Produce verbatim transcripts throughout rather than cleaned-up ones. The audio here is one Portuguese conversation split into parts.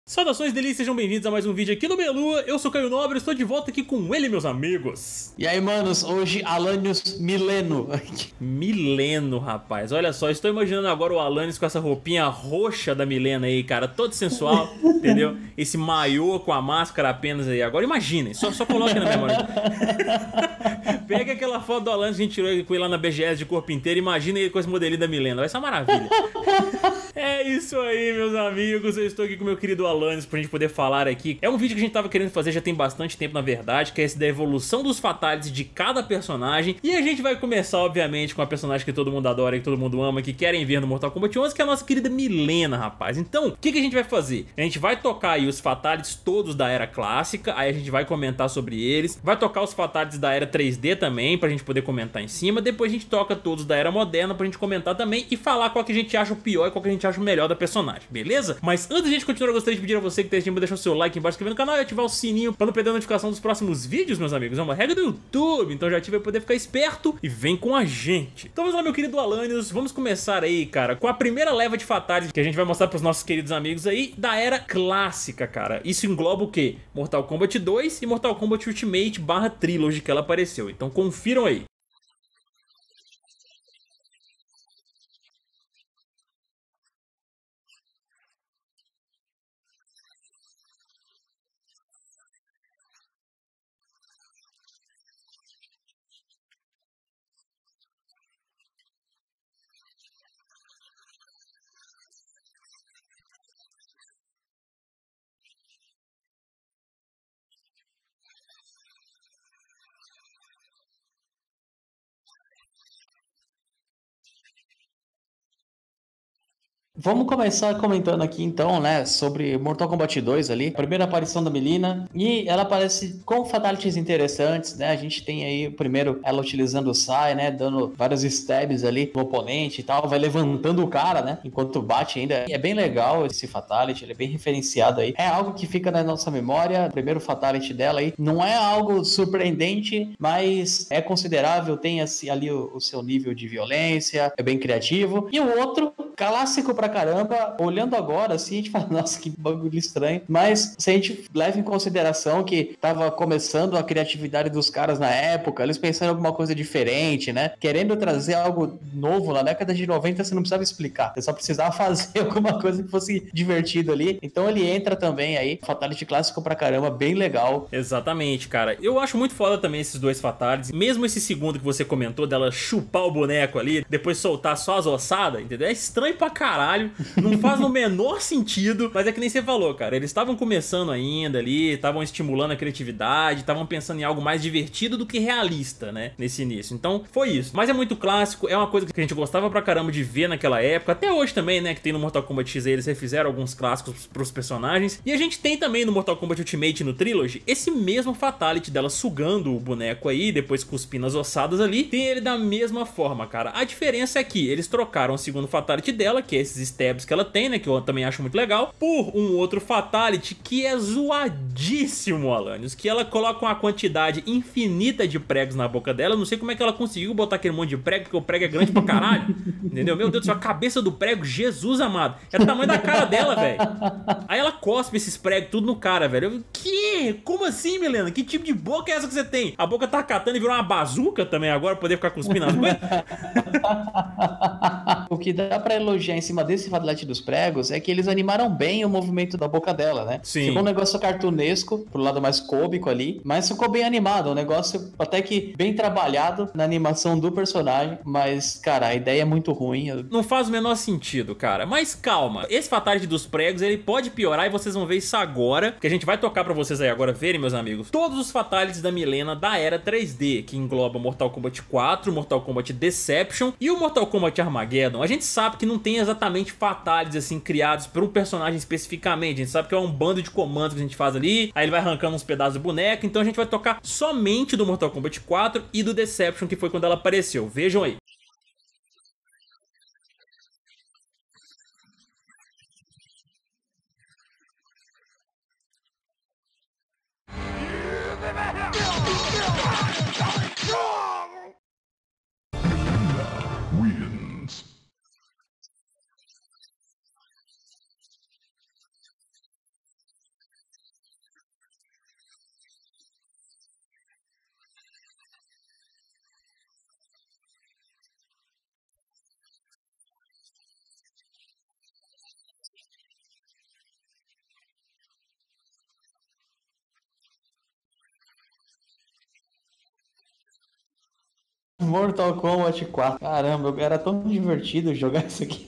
Saudações delícias, sejam bem-vindos a mais um vídeo aqui no Belua. Eu sou Caio Nobre, estou de volta aqui com ele, meus amigos. E aí, manos, hoje Alanios Mileno. Mileno, rapaz, olha só, estou imaginando agora o Alanios com essa roupinha roxa da Milena aí, cara, todo sensual, entendeu? Esse maiô com a máscara apenas aí, agora imaginem, só, só coloquem na memória. Pega aquela foto do Alanios que a gente tirou com ele lá na B G S de corpo inteiro, imagina ele com esse modelinho da Milena, vai ser uma maravilha. É isso aí, meus amigos, eu estou aqui com o meu querido Alanios pra gente poder falar aqui. É um vídeo que a gente tava querendo fazer já tem bastante tempo, na verdade, que é esse da evolução dos fatalities de cada personagem. E a gente vai começar, obviamente, com a personagem que todo mundo adora e que todo mundo ama, que querem ver no Mortal Kombat onze, que é a nossa querida Milena, rapaz. Então, o que, que a gente vai fazer? A gente vai tocar aí os fatalities todos da era clássica, aí a gente vai comentar sobre eles. Vai tocar os fatalities da era três D também, pra gente poder comentar em cima. Depois a gente toca todos da era moderna pra gente comentar também e falar qual que a gente acha o pior e qual que a gente acha o melhor da personagem, beleza? Mas antes de a gente continuar, eu gostaria de pedir a você que tem assistindo, deixar o seu like embaixo, inscrever no canal e ativar o sininho pra não perder a notificação dos próximos vídeos, meus amigos. É uma regra do YouTube, então já ativa pra poder ficar esperto e vem com a gente. Então vamos lá, meu querido Alanios, vamos começar aí, cara, com a primeira leva de fatalities que a gente vai mostrar pros nossos queridos amigos aí da era clássica, cara. Isso engloba o quê? Mortal Kombat dois e Mortal Kombat Ultimate barra Trilogy que ela apareceu. Então confiram aí. Vamos começar comentando aqui então, né, sobre Mortal Kombat dois ali, a primeira aparição da Milena, e ela aparece com fatalities interessantes, né, a gente tem aí primeiro ela utilizando o Sai, né, dando vários stabs ali no oponente e tal, vai levantando o cara, né, enquanto bate ainda. E é bem legal esse fatality, ele é bem referenciado aí, é algo que fica na nossa memória. O primeiro fatality dela aí não é algo surpreendente, mas é considerável, tem assim, ali o, o seu nível de violência, é bem criativo. E o outro, clássico pra caramba, olhando agora assim, a gente fala, nossa, que bagulho estranho, mas se a gente leva em consideração que tava começando a criatividade dos caras na época, eles pensaram em alguma coisa diferente, né, querendo trazer algo novo. Na década de noventa você não precisava explicar, você só precisava fazer alguma coisa que fosse divertido ali, então ele entra também aí, fatality clássico pra caramba, bem legal. Exatamente, cara, eu acho muito foda também esses dois fatalities, mesmo esse segundo que você comentou, dela chupar o boneco ali, depois soltar só as ossadas, entendeu? É estranho pra caralho, não faz no menor sentido, mas é que nem você falou, cara, eles estavam começando ainda ali, estavam estimulando a criatividade, estavam pensando em algo mais divertido do que realista, né, nesse início, então foi isso. Mas é muito clássico, é uma coisa que a gente gostava pra caramba de ver naquela época, até hoje também, né, que tem no Mortal Kombat X eles refizeram alguns clássicos pros personagens, e a gente tem também no Mortal Kombat Ultimate no Trilogy, esse mesmo fatality dela sugando o boneco aí, depois cuspindo as ossadas ali, tem ele da mesma forma, cara. A diferença é que eles trocaram o segundo fatality dela, que é esses stabs que ela tem, né, que eu também acho muito legal, por um outro fatality que é zoadíssimo, Alanios, que ela coloca uma quantidade infinita de pregos na boca dela. Eu não sei como é que ela conseguiu botar aquele monte de prego, porque o prego é grande pra caralho, entendeu? Meu Deus do céu, a cabeça do prego, Jesus amado, é do tamanho da cara dela, velho. Aí ela cospe esses pregos tudo no cara, velho. Eu, que? Como assim, Milena? Que tipo de boca é essa que você tem? A boca tá catando e virou uma bazuca também agora, pra poder ficar cuspindo as coisas? O que dá pra elogiar em cima desse fatality dos pregos é que eles animaram bem o movimento da boca dela, né? Sim. Ficou um negócio cartunesco, pro lado mais cômico ali, mas ficou bem animado, um negócio até que bem trabalhado na animação do personagem, mas, cara, a ideia é muito ruim. Não faz o menor sentido, cara, mas calma, esse fatality dos pregos, ele pode piorar e vocês vão ver isso agora, que a gente vai tocar pra vocês aí agora verem, meus amigos, todos os fatalities da Milena da era três D, que engloba Mortal Kombat quatro, Mortal Kombat Deception e o Mortal Kombat Armageddon. A gente sabe que não tem exatamente fatalities assim criados por um personagem especificamente, a gente sabe que é um bando de comandos que a gente faz ali, aí ele vai arrancando uns pedaços do boneco, então a gente vai tocar somente do Mortal Kombat quatro e do Deception, que foi quando ela apareceu. Vejam aí. Mortal Kombat quatro. Caramba, era tão divertido jogar isso aqui.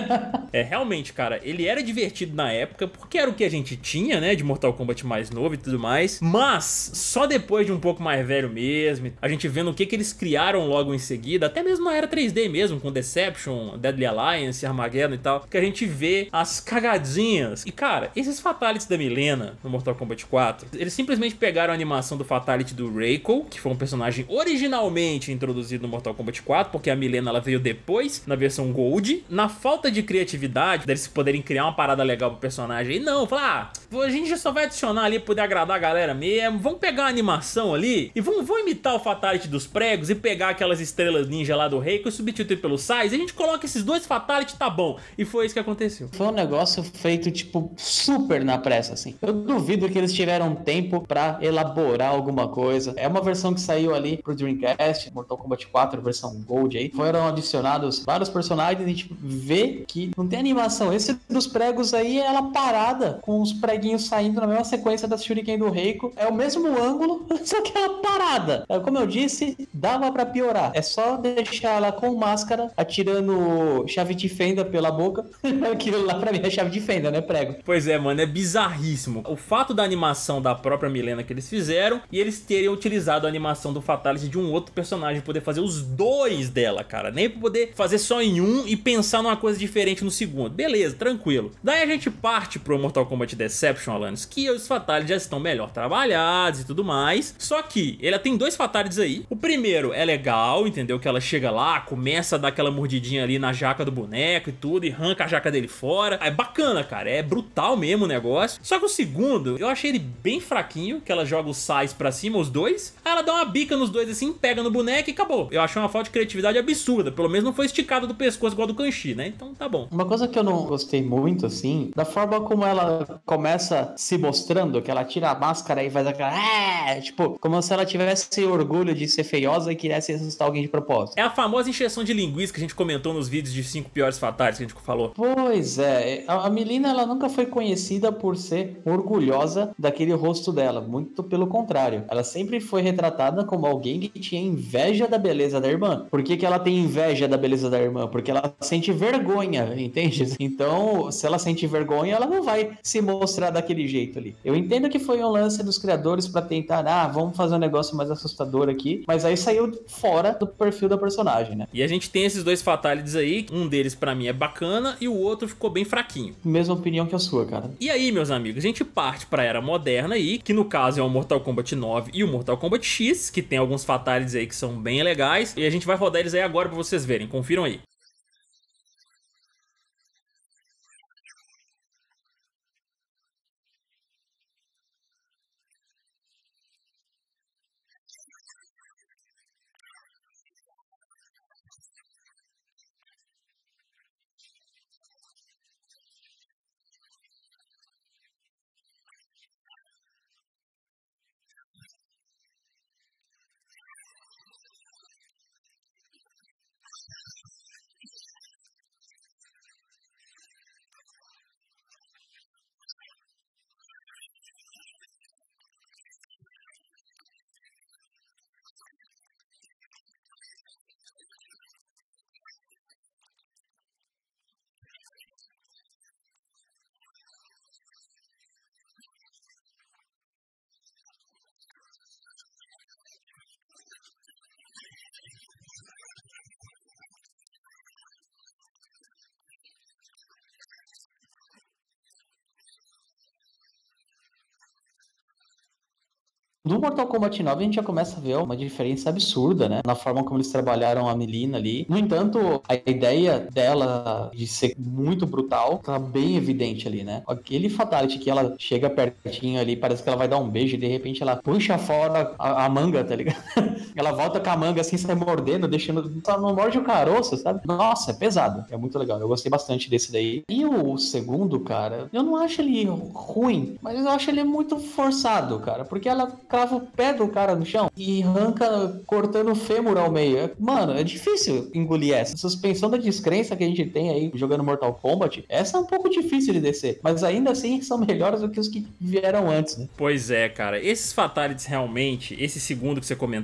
É, realmente, cara, ele era divertido na época, porque era o que a gente tinha, né, de Mortal Kombat mais novo e tudo mais, mas só depois de um pouco mais velho mesmo, a gente vendo o que que eles criaram logo em seguida, até mesmo na era três D mesmo, com Deception, Deadly Alliance, Armageddon e tal, que a gente vê as cagadinhas. E, cara, esses Fatalities da Mileena no Mortal Kombat quatro, eles simplesmente pegaram a animação do Fatality do Reiko, que foi um personagem originalmente introduzido no Mortal Kombat quatro, porque a Mileena ela veio depois, na versão Gold. Na falta de criatividade, deles poderem criar uma parada legal pro personagem, e não, falar, ah, a gente só vai adicionar ali pra poder agradar a galera mesmo, vamos pegar a animação ali e vamos, vamos imitar o Fatality dos pregos e pegar aquelas estrelas ninja lá do Reiko e substituir pelo Sais, e a gente coloca esses dois Fatality, tá bom. E foi isso que aconteceu. Foi um negócio feito, tipo, super na pressa, assim. Eu duvido que eles tiveram tempo pra elaborar alguma coisa. É uma versão que saiu ali pro Dreamcast, Mortal Kombat quatro, versão Gold aí. Foram adicionados vários personagens e a gente vê que não tem animação. Esse dos pregos aí é ela parada, com os preguinhos saindo na mesma sequência da Shuriken do Reiko. É o mesmo ângulo, só que ela parada. Como eu disse, dava pra piorar. É só deixar ela com máscara, atirando chave de fenda pela boca. Aquilo lá pra mim é chave de fenda, né, prego? Pois é, mano, é bizarríssimo. O fato da animação da própria Mileena que eles fizeram e eles terem utilizado a animação do Fatality de um outro personagem, poder fazer os dois dela, cara. Nem pra poder fazer só em um e pensar numa coisa diferente no segundo. Beleza, tranquilo. Daí a gente parte pro Mortal Kombat Deception, Alanis, que os Fatalities já estão melhor trabalhados e tudo mais. Só que ela tem dois Fatalities aí. O primeiro é legal, entendeu? Que ela chega lá, começa a dar aquela mordidinha ali na jaca do boneco e tudo, e arranca a jaca dele fora. É bacana, cara. É brutal mesmo o negócio. Só que o segundo, eu achei ele bem fraquinho, que ela joga os sais pra cima, os dois. Aí ela dá uma bica nos dois assim, pega no boneco e acabou. Eu achei uma falta de criatividade absurda. Pelo menos não foi esticado do pescoço igual do Kanshi, né? Então tá bom. Uma coisa que eu não gostei muito, assim, da forma como ela começa se mostrando, que ela tira a máscara e faz aquela... É, tipo, como se ela tivesse orgulho de ser feiosa e quisesse assustar alguém de propósito. É a famosa encheção de linguiça que a gente comentou nos vídeos de cinco piores fatalities que a gente falou. Pois é, a Mileena, ela nunca foi conhecida por ser orgulhosa daquele rosto dela, muito pelo contrário. Ela sempre foi retratada como alguém que tinha inveja da beleza da irmã. Por que que ela tem inveja da beleza da irmã? Porque ela sente vergonha, entende? Então, se ela sente vergonha, ela não vai se mostrar daquele jeito ali. Eu entendo que foi um lance dos criadores pra tentar, ah, vamos fazer um negócio mais assustador aqui, mas aí saiu fora do perfil da personagem, né? E a gente tem esses dois fatalities aí, um deles pra mim é bacana e o outro ficou bem fraquinho. Mesma opinião que a sua, cara. E aí, meus amigos, a gente parte pra era moderna aí, que no caso é o Mortal Kombat nove e o Mortal Kombat X, que tem alguns fatalities aí que são bem legais, e a gente vai rodar eles aí agora pra vocês verem, confiram aí. Do Mortal Kombat nove a gente já começa a ver uma diferença absurda, né? Na forma como eles trabalharam a Mileena ali. No entanto, a ideia dela de ser muito brutal tá bem evidente ali, né? Aquele Fatality que ela chega pertinho ali, parece que ela vai dar um beijo e de repente ela puxa fora a, a manga, tá ligado? Ela volta com a manga assim, sai mordendo, deixando... Só não morde o caroço, sabe? Nossa, é pesado. É muito legal. Eu gostei bastante desse daí. E o segundo, cara, eu não acho ele ruim, mas eu acho ele muito forçado, cara. Porque ela crava o pé do cara no chão e arranca cortando o fêmur ao meio. Mano, é difícil engolir essa. Suspensão da descrença que a gente tem aí jogando Mortal Kombat, essa é um pouco difícil de descer. Mas ainda assim são melhores do que os que vieram antes, né? Pois é, cara. Esses Fatalities realmente, esse segundo que você comentou aí, dela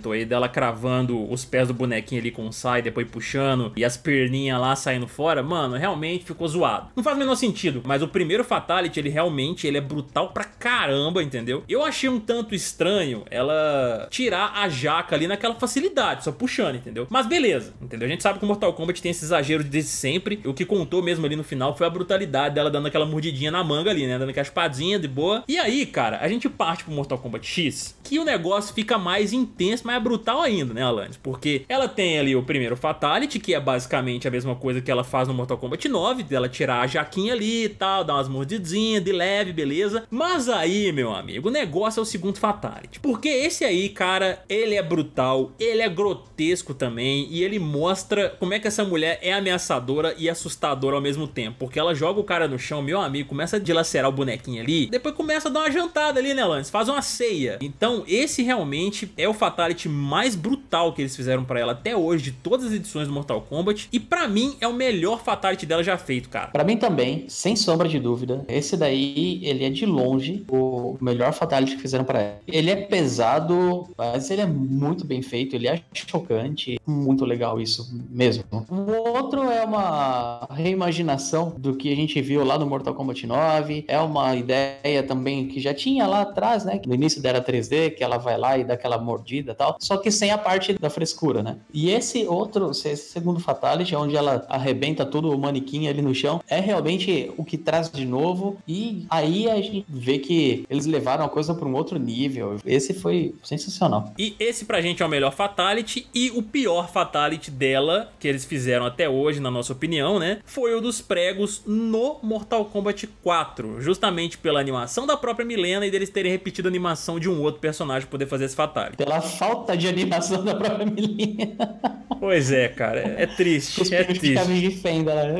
ela cravando os pés do bonequinho ali com o sai, depois puxando, e as perninhas lá saindo fora, mano, realmente ficou zoado. Não faz o menor sentido, mas o primeiro Fatality, ele realmente ele é brutal pra caramba, entendeu? Eu achei um tanto estranho ela tirar a jaca ali naquela facilidade, só puxando, entendeu? Mas beleza, entendeu? A gente sabe que o Mortal Kombat tem esse exagero desde sempre. O que contou mesmo ali no final foi a brutalidade dela dando aquela mordidinha na manga ali, né? Dando aquela espadinha de boa. E aí, cara, a gente parte pro Mortal Kombat X, que o negócio fica mais intenso, mais brutal ainda, né, Alanis? Porque ela tem ali o primeiro Fatality, que é basicamente a mesma coisa que ela faz no Mortal Kombat nove, dela tirar a jaquinha ali e tal, dar umas mordidinhas de leve, beleza? Mas aí, meu amigo, o negócio é o segundo Fatality. Porque esse aí, cara, ele é brutal, ele é grotesco também, e ele mostra como é que essa mulher é ameaçadora e assustadora ao mesmo tempo. Porque ela joga o cara no chão, meu amigo, começa a dilacerar o bonequinho ali, depois começa a dar uma jantada ali, né, Lance? Faz uma ceia. Então, esse realmente é o Fatality mais brutal que eles fizeram pra ela até hoje, de todas as edições do Mortal Kombat. E pra mim, é o melhor Fatality dela já feito, cara. Pra mim também, sem sombra de dúvida. Esse daí, ele é de longe o melhor Fatality que fizeram pra ela. Ele é pesado, mas ele é muito bem feito, ele é chocante. Muito legal isso mesmo. O outro é uma reimaginação do que a gente viu lá no Mortal Kombat nove. É uma ideia também que já tinha lá atrás, né? No início da era três D, que ela vai lá e dá aquela mordida e tal. Só que sem a parte da frescura, né? E esse outro, esse segundo Fatality, onde ela arrebenta todo o manequim ali no chão, é realmente o que traz de novo. E aí a gente vê que eles levaram a coisa para um outro nível. Esse foi sensacional. E esse pra gente é o melhor Fatality. E o pior Fatality dela, que eles fizeram até hoje, na nossa opinião, né? Foi o dos pregos no Mortal Kombat quatro. Justamente pela animação da própria Milena e deles terem repetido a animação de um outro personagem pra poder fazer esse Fatality. Pela falta de animação da própria Milena. Pois é, cara. É, é triste. Os é triste. chavinho de fenda, né?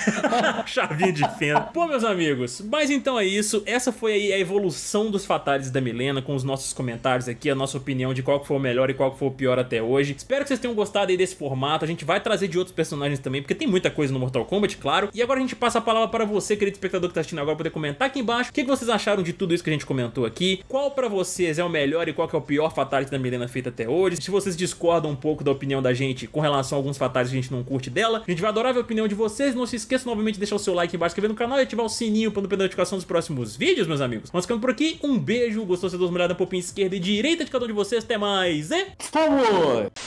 É. Chavinho de fenda. Pô, meus amigos, mas então é isso. Essa foi aí a evolução dos Fatalities da Milena, com os nossos comentários aqui, a nossa opinião de qual que foi o melhor e qual que foi o pior até hoje. Espero que vocês tenham gostado aí desse formato. A gente vai trazer de outros personagens também, porque tem muita coisa no Mortal Kombat, claro. E agora a gente passa a palavra para você, querido espectador que tá assistindo agora, poder comentar aqui embaixo o que, que vocês acharam de tudo isso que a gente comentou aqui. Qual pra vocês é o melhor e qual que é o pior Fatality da Milena feito até hoje. Se vocês discordam um pouco da opinião da gente com relação a alguns Fatalities que a gente não curte dela, a gente vai adorar ver a opinião de vocês. Não se esqueça novamente de deixar o seu like embaixo, inscrever no canal e ativar o sininho para não perder a notificação dos próximos vídeos, meus amigos. Vamos ficando por aqui. Um beijo, gostou? Você dá uma olhada na popinha esquerda e direita de cada um de vocês. Até mais, e... Vamos!